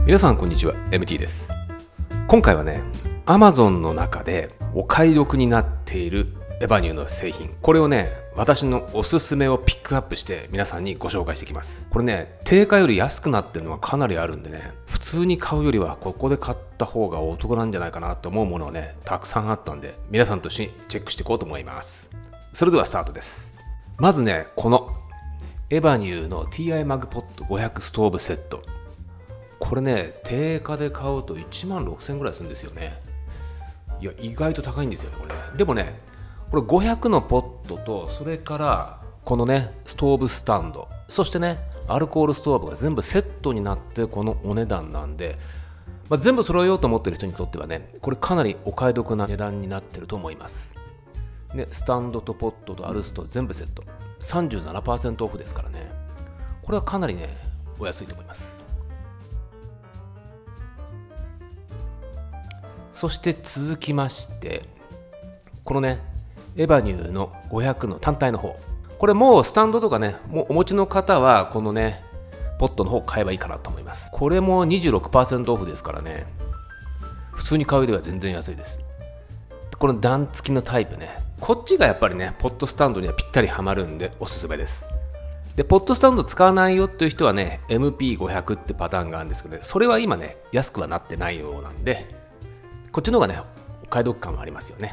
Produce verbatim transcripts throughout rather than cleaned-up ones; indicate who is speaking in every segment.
Speaker 1: 皆さんこんにちは、エムティー です。今回はね、Amazon の中でお買い得になっているエバニューの製品、これをね、私のおすすめをピックアップして皆さんにご紹介していきます。これね、定価より安くなってるのがかなりあるんでね、普通に買うよりはここで買った方がお得なんじゃないかなと思うものをね、たくさんあったんで、皆さんと一緒にチェックしていこうと思います。それではスタートです。まずね、このエバニューの ティーアイ マグポットごひゃくストーブセット、これね、定価で買うといちまんろくせんえんぐらいするんですよね。いや、意外と高いんですよね、これね。でもね、これごひゃくのポットと、それからこのね、ストーブスタンド、そしてね、アルコールストーブが全部セットになってこのお値段なんで、まあ、全部揃えようと思ってる人にとってはね、これかなりお買い得な値段になってると思います。ね、スタンドとポットとアルスト全部セット、さんじゅうななパーセント オフですからね。これはかなりね、お安いと思います。そして続きまして、このね、エバニューのごひゃくの単体の方。これもうスタンドとかね、もうお持ちの方はこのね、ポットの方買えばいいかなと思います。これも にじゅうろくパーセント オフですからね、普通に買うよりは全然安いです。この段付きのタイプね、こっちがやっぱりね、ポットスタンドにはぴったりはまるんでおすすめです。で、ポットスタンド使わないよっていう人はね、エムピーごひゃく ってパターンがあるんですけど、ね、それは今ね、安くはなってないようなんで、こっちの方がね、お買い得感はありますよね。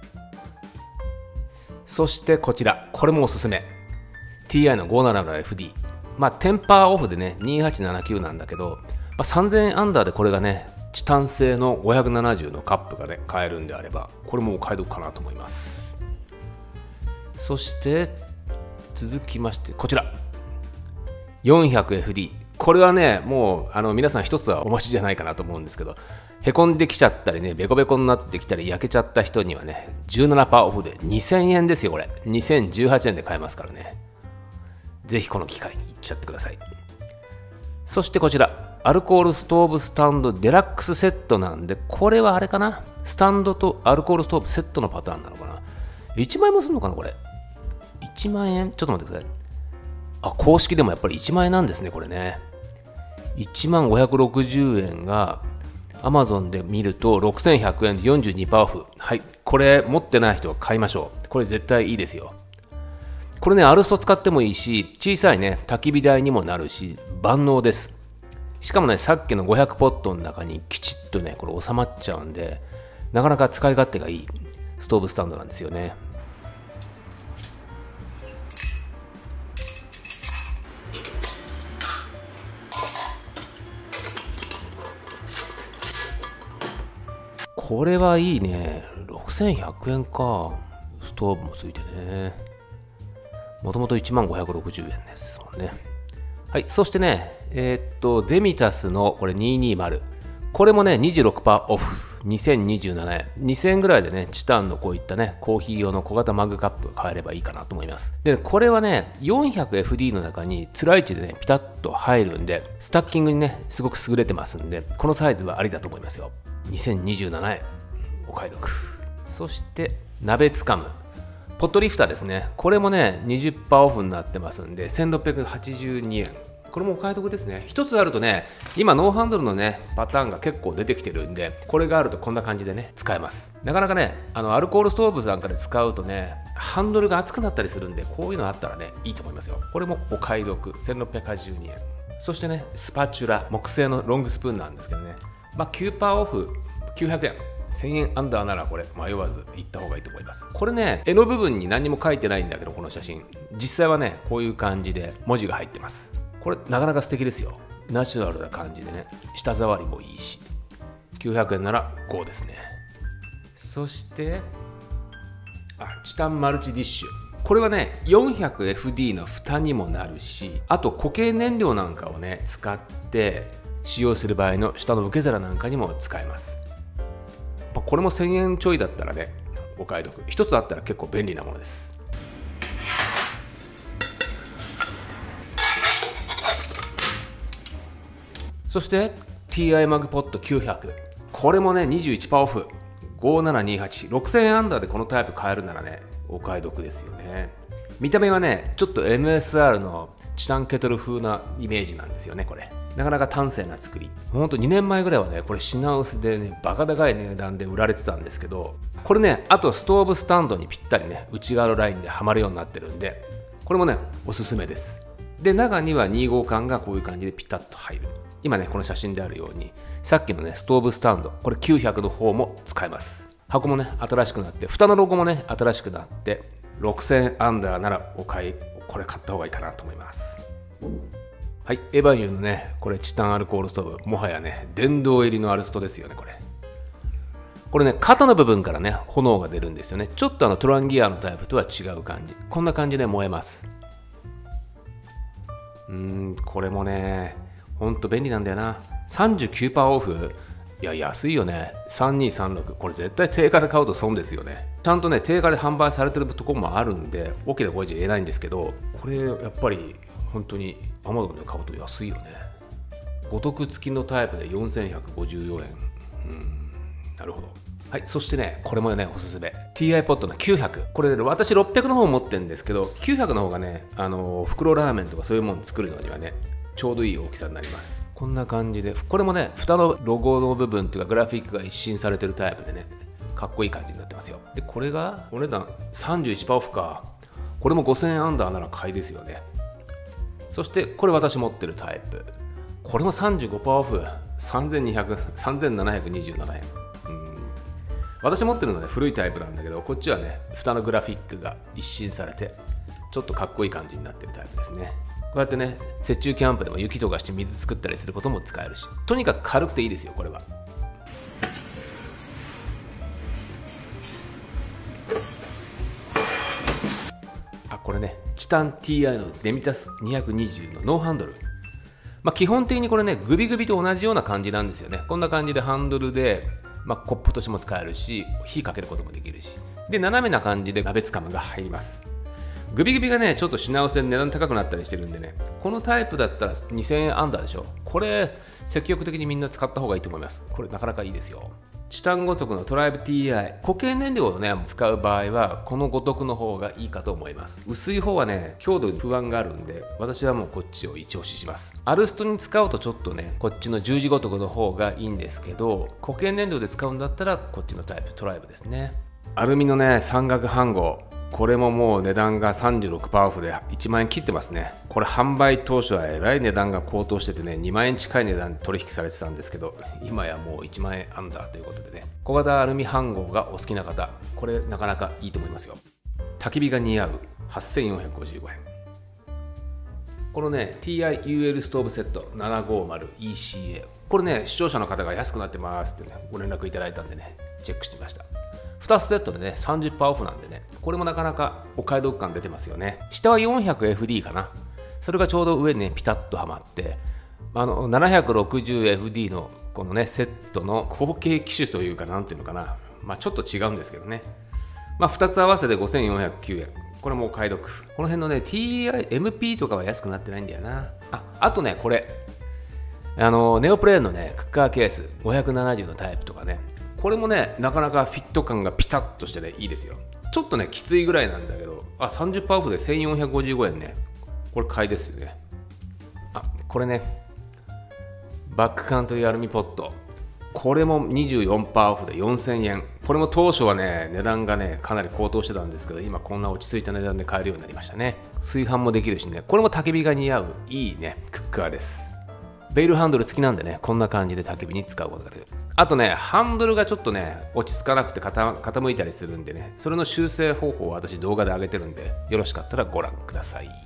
Speaker 1: そしてこちら、これもおすすめ。ティーアイ の ごひゃくななじゅうエフディー。まあ、テンパーオフでね、にせんはっぴゃくななじゅうきゅうなんだけど、まあ、さんぜんえんアンダーでこれがね、チタン製のごひゃくななじゅうのカップがね、買えるんであれば、これもお買い得かなと思います。そして、続きまして、こちら。よんひゃくエフディー。これはね、もうあの皆さん一つはお持ちじゃないかなと思うんですけど、へこんできちゃったりね、ベコベコになってきたり焼けちゃった人にはね、じゅうななパーセント オフでにせんえんですよ、これ。にせんじゅうはちえんで買えますからね。ぜひこの機会にいっちゃってください。そしてこちら、アルコールストーブスタンドデラックスセットなんで、これはあれかな、スタンドとアルコールストーブセットのパターンなのかな。いちまんえんもするのかな、これ。いちまんえん、ちょっと待ってください。あ、公式でもやっぱりいちまんえんなんですね、これね。いちまんごひゃくろくじゅうえんが Amazon で見るとろくせんひゃくえんで よんじゅうにパーセント オフ。はい、これ持ってない人は買いましょう。これ絶対いいですよ。これね、アルスト使ってもいいし、小さいね、焚き火台にもなるし、万能です。しかもね、さっきのごひゃくポットの中にきちっとね、これ収まっちゃうんで、なかなか使い勝手がいいストーブスタンドなんですよね。これはいいね。ろくせんひゃくえんか。ストーブもついてね。もともといちまんごひゃくろくじゅうえんですもんね。はい。そしてね、えー、っと、デミタスのこれにひゃくにじゅう。これもね、にじゅうろくパーセント オフ。にせんにじゅうななえん。にせんえんぐらいでね、チタンのこういったね、コーヒー用の小型マグカップ買えればいいかなと思います。で、これはね、よんひゃくエフディー の中につらい位置でね、ピタッと入るんで、スタッキングにね、すごく優れてますんで、このサイズはありだと思いますよ。にせんにじゅうななえん。お買い得。そして鍋つかむポットリフターですね。これもね にじゅっパーセント オフになってますんでせんろっぴゃくはちじゅうにえん。これもお買い得ですね。一つあるとね、今ノーハンドルのねパターンが結構出てきてるんで、これがあるとこんな感じでね使えます。なかなかね、あのアルコールストーブなんかで使うとね、ハンドルが熱くなったりするんで、こういうのあったらねいいと思いますよ。これもお買い得。せんろっぴゃくはちじゅうにえん。そしてね、スパチュラ木製のロングスプーンなんですけどね、まあ、きゅうパーセント オフきゅうひゃくえん。せんえんアンダーならこれ迷わず行った方がいいと思います。これね、絵の部分に何も書いてないんだけど、この写真実際はねこういう感じで文字が入ってます。これなかなか素敵ですよ。ナチュラルな感じでね、舌触りもいいし、きゅうひゃくえんならごですね。そしてあチタンマルチディッシュ、これはね よんひゃくエフディー の蓋にもなるし、あと固形燃料なんかをね使って使用する場合の下の受け皿なんかにも使えます。これもせんえんちょいだったらねお買い得。一つあったら結構便利なものです。そして ティーアイ マグポットきゅうひゃく、これもね にじゅういちパーセント オフ。ごせんななひゃくにじゅうはち、ろくせんえんアンダーでこのタイプ買えるならねお買い得ですよね。見た目はねちょっと エムエスアール のチタンケトル風なイメージなんですよね。これなかなか端正な作り。ほんとにねんまえぐらいはね、これ品薄でね、バカ高い値段で売られてたんですけど、これね、あとストーブスタンドにぴったりね、内側のラインではまるようになってるんで、これもね、おすすめです。で、中にはに号管がこういう感じでピタッと入る。今ね、この写真であるように、さっきのね、ストーブスタンド、これきゅうひゃくの方も使えます。箱もね、新しくなって、蓋のロゴもね、新しくなって、ろくせんえんアンダーならお買い、これ買った方がいいかなと思います。はい、エバニューのね、これチタンアルコールストーブ、もはやね、電動入りのアルストですよね、これ。これね、肩の部分からね、炎が出るんですよね。ちょっとあのトランギアのタイプとは違う感じ。こんな感じで燃えます。うーん、これもね、ほんと便利なんだよな。さんじゅうきゅうパーセントオフ。いや、安いよね。さんにーさんろく。これ絶対定価で買うと損ですよね。ちゃんとね、定価で販売されてるところもあるんで、大きな声じゃ言えないんですけど、これやっぱり本当に Amazon で買うと安いよね。五徳付きのタイプでよんせんひゃくごじゅうよえん。うん、なるほど。はい、そしてね、これもね、おすすめ。ティーアイ ポットのきゅうひゃく。これ、私ろっぴゃくの方持ってるんですけど、きゅうひゃくの方がね、あの、袋ラーメンとかそういうもの作るのにはね、ちょうどいい大きさになります。こんな感じで、これもね、蓋のロゴの部分というか、グラフィックが一新されてるタイプでね、かっこいい感じになってますよ。で、これが、お値段 さんじゅういちパーセント オフか。これもごせんえんアンダーなら買いですよね。そして、これ私持ってるタイプ。これも さんじゅうごパーセント オフ。さんぜんにひゃく、さんぜんななひゃくにじゅうななえん。私持ってるのはね、古いタイプなんだけど、こっちはね、蓋のグラフィックが一新されて、ちょっとかっこいい感じになってるタイプですね。こうやってね、雪中キャンプでも雪とかして水作ったりすることも使えるし、とにかく軽くていいですよ、これは。あ、これね、チタン ティーアイ のデミタスにひゃくにじゅうのノーハンドル。まあ、基本的にこれね、グビグビと同じような感じなんですよね。こんな感じでハンドルで、まあ、コップとしても使えるし、火かけることもできるし。で、斜めな感じで鍋つかむが入ります。グビグビがね、ちょっと品薄で値段高くなったりしてるんでね、このタイプだったらにせんえんアンダーでしょ。これ、積極的にみんな使った方がいいと思います。これなかなかいいですよ。チタン五徳のトライブ ティーアイ。固形燃料をね、使う場合は、この五徳の方がいいかと思います。薄い方はね、強度に不安があるんで、私はもうこっちを一押しします。アルストに使うとちょっとね、こっちの十字五徳の方がいいんですけど、固形燃料で使うんだったら、こっちのタイプ、トライブですね。アルミのね、三角飯盒。これももう値段が さんじゅうろくパーセント オフでいちまんえん切ってますね。これ販売当初はえらい値段が高騰しててね、にまんえん近い値段で取引されてたんですけど、今やもういちまんえんアンダーということでね、小型アルミ飯盒がお好きな方、これなかなかいいと思いますよ。焚き火が似合うはっせんよんひゃくごじゅうごえん。このね、ティーアイ ユーエル ストーブセット ななごーまるイーシーエー。これね、視聴者の方が安くなってますってね、ご連絡いただいたんでね、チェックしてみました。ふたつセットでね、さんじゅっパーセント オフなんでね、これもなかなかお買い得感出てますよね。下は よんひゃくエフディー かな。それがちょうど上にね、ピタッとはまって、あの ななひゃくろくじゅうエフディー のこのね、セットの後継機種というか、なんていうのかな。まあちょっと違うんですけどね。まあふたつ合わせてごせんよんひゃくきゅうえん。これもお買い得。この辺のね、ティーアイ、エムピー とかは安くなってないんだよな。あ、あとね、これ。あの、ネオプレーンのね、クッカーケース、ごひゃくななじゅうのタイプとかね。これもね、なかなかフィット感がピタッとしてね、いいですよ。ちょっとね、きついぐらいなんだけど、あ、さんじゅっパーセント オフでせんよんひゃくごじゅうごえんね。これ買いですよね。あ、これね、バックカントリーアルミポット。これも にじゅうよんパーセント オフでよんせんえん。これも当初はね、値段がね、かなり高騰してたんですけど、今こんな落ち着いた値段で買えるようになりましたね。炊飯もできるしね、これも焚き火が似合ういいね、クッカーです。ベイルハンドル付きなんでね、こんな感じで焚き火に使うことができる。あとね、ハンドルがちょっとね、落ち着かなくて傾いたりするんでね、それの修正方法を私動画で上げてるんで、よろしかったらご覧ください。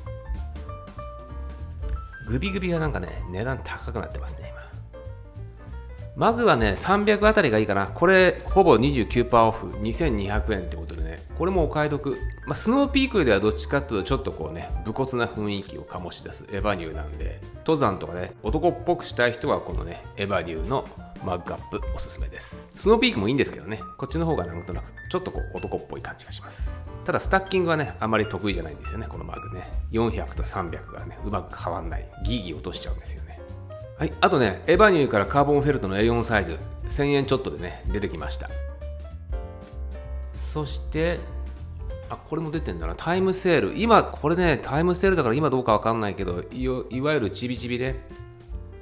Speaker 1: グビグビがなんかね、値段高くなってますね、今。マグはね、さんびゃくあたりがいいかな。これ、ほぼ にじゅうきゅうパーセント オフ、にせんにひゃくえんってことでね、これもお買い得。まあ、スノーピークではどっちかっていうと、ちょっとこうね、武骨な雰囲気を醸し出すエバニューなんで、登山とかね、男っぽくしたい人はこのね、エバニューのマグアップおすすめです。スノーピークもいいんですけどね、こっちの方がなんとなく、ちょっとこう男っぽい感じがします。ただ、スタッキングはね、あまり得意じゃないんですよね、このマグね。よんひゃくとさんびゃくがね、うまく変わんない。ギーギー落としちゃうんですよね。はい、あとね、エバニューからカーボンフェルトの エーよん サイズ、せんえんちょっとでね、出てきました。そして、あ、これも出てんだな、タイムセール。今、これね、タイムセールだから今どうかわかんないけど、い, いわゆるちびちびで、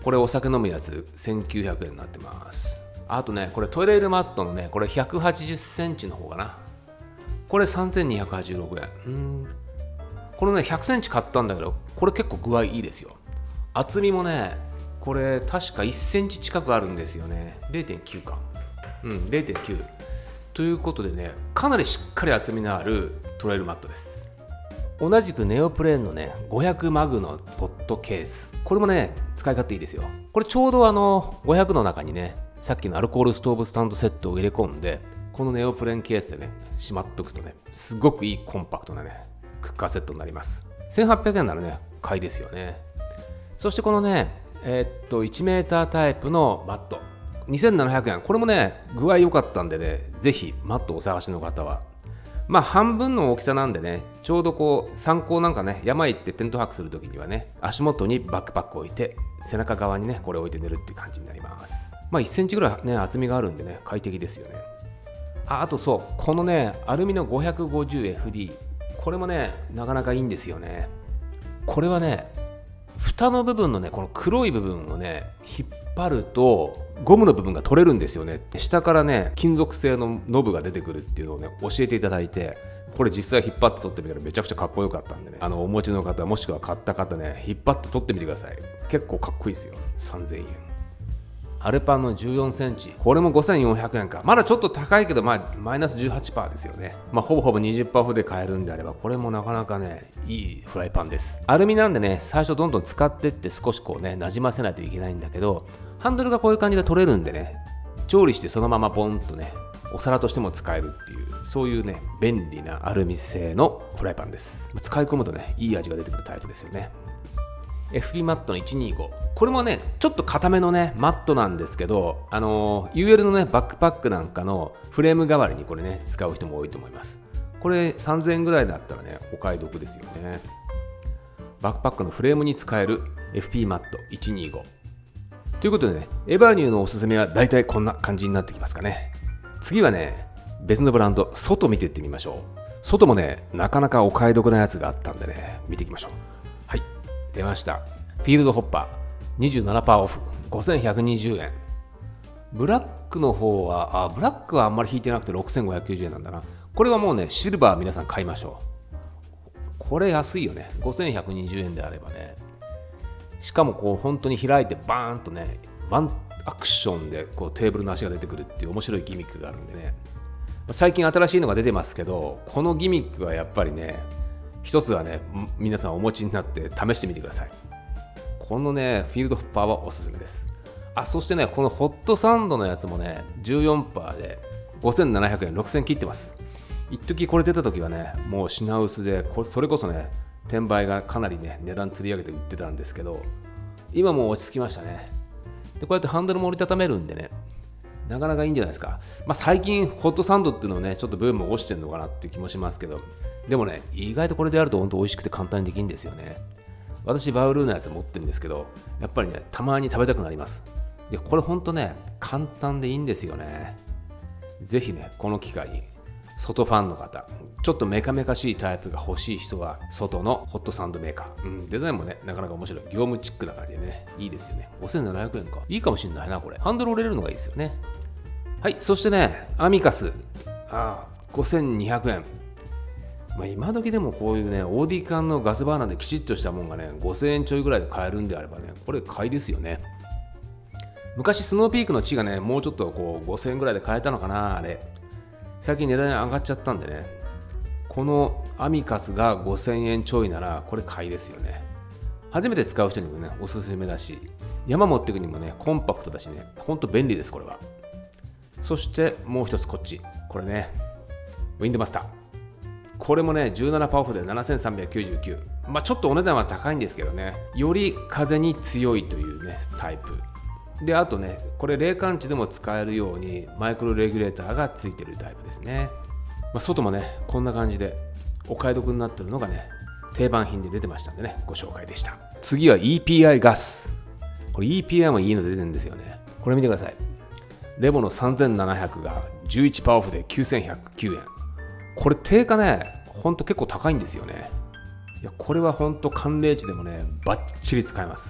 Speaker 1: これお酒飲むやつせんきゅうひゃくえんになってます。あとね、これトレイルマットのね、これひゃくはちじゅっセンチの方かな。これさんぜんにひゃくはちじゅうろくえん。うん。このね、ひゃくセンチ買ったんだけど、これ結構具合いいですよ。厚みもね、これ確かいっセンチ近くあるんですよね。れいてんきゅう か。うん、れいてんきゅう。ということでね、かなりしっかり厚みのあるトレイルマットです。同じくネオプレーンのね、ごひゃくマグのポットケース。これもね、使い勝手いいですよ。これちょうどあの、ごひゃくの中にね、さっきのアルコールストーブスタンドセットを入れ込んで、このネオプレーンケースでね、しまっとくとね、すごくいいコンパクトなね、クッカーセットになります。せんはっぴゃくえんならね、買いですよね。そしてこのね、えー、っと、いちメータータイプのマット。にせんななひゃくえん。これもね、具合良かったんでね、ぜひマットをお探しの方は。まあ半分の大きさなんでね、ちょうどこう参考なんかね、山行ってテント泊するときにはね、足元にバックパックを置いて、背中側にね、これを置いて寝るっていう感じになります。まあいっセンチぐらいね、厚みがあるんでね、快適ですよね。あ、あとそう、このね、アルミの ごひゃくごじゅうエフディー、これもね、なかなかいいんですよね。これはね、蓋の部分のね、この黒い部分をね、引っ張るとゴムの部分が取れるんですよね。下からね、金属製のノブが出てくるっていうのをね、教えていただいて、これ実際引っ張って取ってみたらめちゃくちゃかっこよかったんでね、あのお持ちの方もしくは買った方ね、引っ張って取ってみてください。結構かっこいいですよ。さんぜんえん。アルパンのじゅうよんセンチ、これもごせんよんひゃくえんか。まだちょっと高いけど、まあ、マイナス じゅうはちパーセント ですよね。まあ、ほぼほぼ にじゅっパーセント オフで買えるんであれば、これもなかなかね、いいフライパンです。アルミなんでね、最初どんどん使ってって少しこうね、なじませないといけないんだけど、ハンドルがこういう感じで取れるんでね、調理してそのままポンとね、お皿としても使えるっていう、そういうね、便利なアルミ製のフライパンです。使い込むとね、いい味が出てくるタイプですよね。エフピー マットのいちにーご、これもねちょっと硬めのねマットなんですけど、あの ユーエル のねバックパックなんかのフレーム代わりにこれね使う人も多いと思います。これさんぜんえんぐらいだったらねお買い得ですよね。バックパックのフレームに使える エフピー マットいちにーごということでね、エバーニューのおすすめはだいたいこんな感じになってきますかね。次はね別のブランド、外見ていってみましょう。外もねなかなかお買い得なやつがあったんでね、見ていきましょう。はい、出ました。フィールドホッパー にじゅうななパーセント オフごせんひゃくにじゅうえん。ブラックの方はあブラックはあんまり引いてなくてろくせんごひゃくきゅうじゅうえんなんだな。これはもうねシルバー皆さん買いましょう。これ安いよね。ごせんひゃくにじゅうえんであればね。しかもこう本当に開いてバーンとねワンアクションでこうテーブルの足が出てくるっていう面白いギミックがあるんでね、最近新しいのが出てますけど、このギミックはやっぱりね一つはね皆さんお持ちになって試してみてください。このねフィールドホッパーはおすすめです。あ、そしてねこのホットサンドのやつもね じゅうよんパーセント でごせんななひゃくえん、ろくせん切ってます。一時これ出た時はねもう品薄で、これそれこそね転売がかなりね値段釣り上げて売ってたんですけど、今もう落ち着きましたね。でこうやってハンドルも折りたためるんでね、なかなかいいんじゃないですか。まあ、最近ホットサンドっていうのをねちょっとブーム落ちてるのかなっていう気もしますけど、でもね意外とこれでやると本当美味しくて簡単にできるんですよね。私バウルーのやつ持ってるんですけど、やっぱりねたまに食べたくなります。でこれ本当ね簡単でいいんですよね。ぜひねこの機会に外ファンの方、ちょっとメカメカしいタイプが欲しい人は外のホットサンドメーカー、うん、デザインもねなかなか面白い、業務チックな感じでねいいですよね。ごせんななひゃくえんか、いいかもしれないな。これハンドル折れるのがいいですよね。はい、そしてねアミカス、あごせんにひゃくえん。まあ、今時でもこういうねオーディ缶のガスバーナーできちっとしたもんがねごせんえんちょいぐらいで買えるんであればね、これ買いですよね。昔スノーピークの地がねもうちょっとこうごせんえんぐらいで買えたのかな。あれ最近値段上がっちゃったんでね、このアミカスがごせんえんちょいならこれ買いですよね。初めて使う人にもねおすすめだし、山持っていくにもねコンパクトだしね、ほんと便利ですこれは。そしてもう一つこっち、これねウィンドマスター、これもね じゅうななパーセント オフでななせんさんびゃくきゅうじゅうきゅう。まあちょっとお値段は高いんですけどね、より風に強いというねタイプで、あとねこれ冷感地でも使えるようにマイクロレギュレーターがついてるタイプですね。まあ、外もねこんな感じでお買い得になってるのがね定番品で出てましたんでねご紹介でした。次は イーピーアイ ガス。これ イーピーアイ もいいの出てるんですよね。これ見てください。レボのさんぜんななひゃくが じゅういちパーセント オフできゅうせんひゃくきゅうえん。これ定価ねほんと結構高いんですよね。いやこれはほんと寒冷地でもねバッチリ使えます。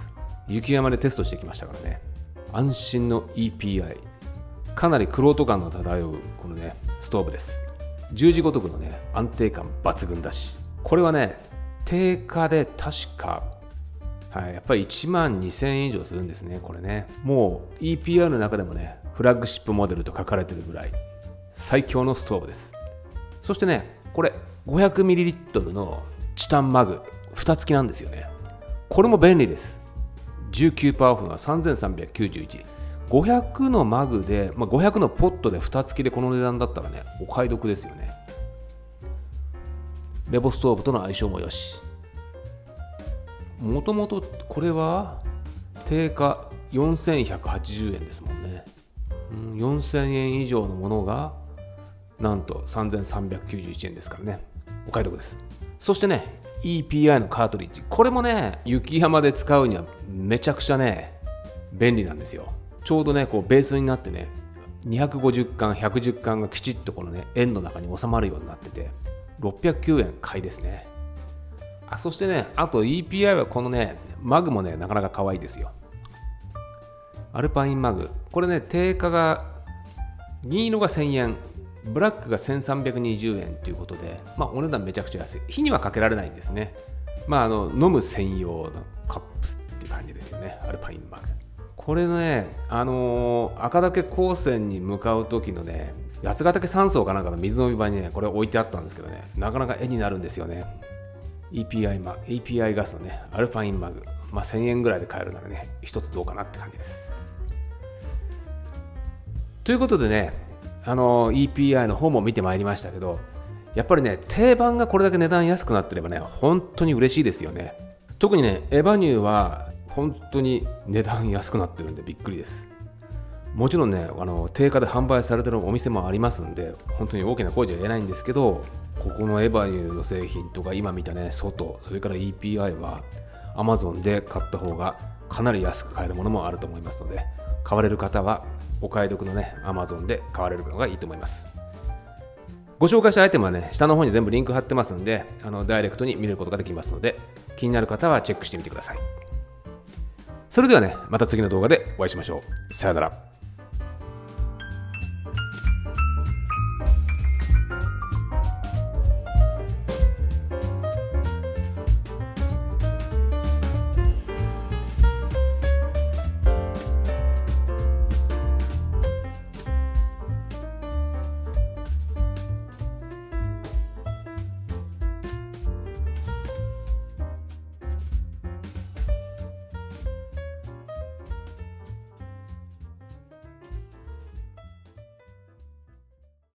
Speaker 1: 雪山でテストしてきましたからね。安心の イーピーアイ。かなり玄人感の漂うこのね、ストーブです。十字ごとくのね、安定感抜群だし。これはね、定価で確か、はい、やっぱりいちまんにせんえん以上するんですね、これね。もう イーピーアイ の中でもね、フラッグシップモデルと書かれてるぐらい、最強のストーブです。そしてね、これ ごひゃくミリリットル のチタンマグ、蓋付きなんですよね。これも便利です。じゅうきゅうパーオフがさんぜんさんびゃくきゅうじゅういち。ごひゃくのマグで、まあ、ごひゃくのポットで蓋付きでこの値段だったらね、お買い得ですよね。レボストーブとの相性もよし。もともとこれは定価よんせんひゃくはちじゅうえんですもんね。うん、よんせんえん以上のものがなんとさんぜんさんびゃくきゅうじゅういちえんですからね。お買い得です。そしてね、イーピーアイ のカートリッジ。これもね、雪山で使うにはめちゃくちゃね、便利なんですよ。ちょうどね、こうベースになってね、にひゃくごじゅっかん、ひゃくじゅっかんがきちっとこのね、円の中に収まるようになってて、ろっぴゃくきゅうえん買いですね。あ、そしてね、あと イーピーアイ はこのね、マグもね、なかなか可愛いですよ。アルパインマグ。これね、定価が、銀色がせんえん、ブラックがせんさんびゃくにじゅうえんということで、まあ、お値段めちゃくちゃ安い。火にはかけられないんですね。まあ、あの、飲む専用のカップっていう感じですよね。アルパインマグ。これね、あのー、赤岳高専に向かう時のね、八ヶ岳山荘かなんかの水飲み場にね、これ置いてあったんですけどね、なかなか絵になるんですよね。イーピーアイ マグ、イーピーアイ ガスのね、アルパインマグ。まあ、せんえんぐらいで買えるならね、一つどうかなって感じです。ということでね、あの イーピーアイ の方も見てまいりましたけど、やっぱりね、定番がこれだけ値段安くなってればね、本当に嬉しいですよね。特にね、エバニューは本当に値段安くなってるんでびっくりです。もちろんね、あの定価で販売されてるお店もありますんで、本当に大きな声じゃ言えないんですけど、ここのエバニューの製品とか今見たね、外、それから イーピーアイ は Amazon で買った方がかなり安く買えるものもあると思いますので、買われる方はお買い得のね、Amazon で買われるのがいいと思います。ご紹介したアイテムはね、下の方に全部リンク貼ってますんで、あのダイレクトに見ることができますので、気になる方はチェックしてみてください。それではね、また次の動画でお会いしましょう。さよなら。